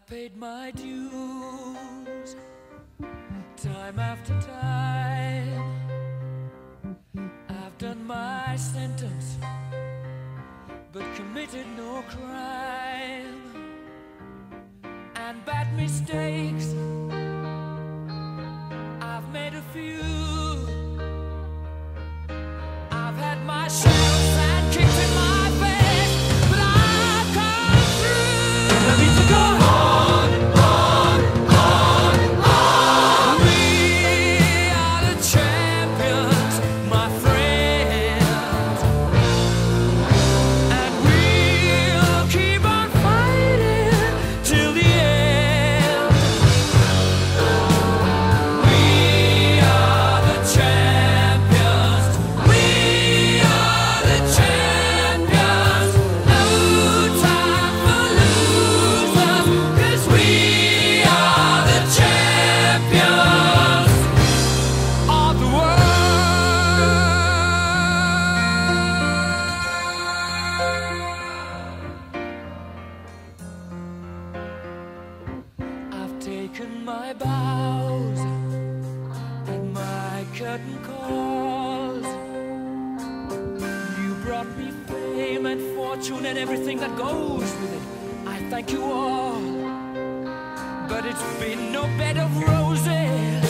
I've paid my dues, time after time. I've done my sentence, but committed no crime. And bad mistakes, I've made a few. I've had my shells and kicked in my face, but I've come through. I need to go on, on, on, on. We are the champions, my friends, and we'll keep on fighting till the end. We are the champions. We are the champions. No time for losers, 'cause we are the champions of the world. I've taken my bows and my curtain calls. You brought me fame and fortune and everything that goes with it. I thank you all, but it's been no bed of roses.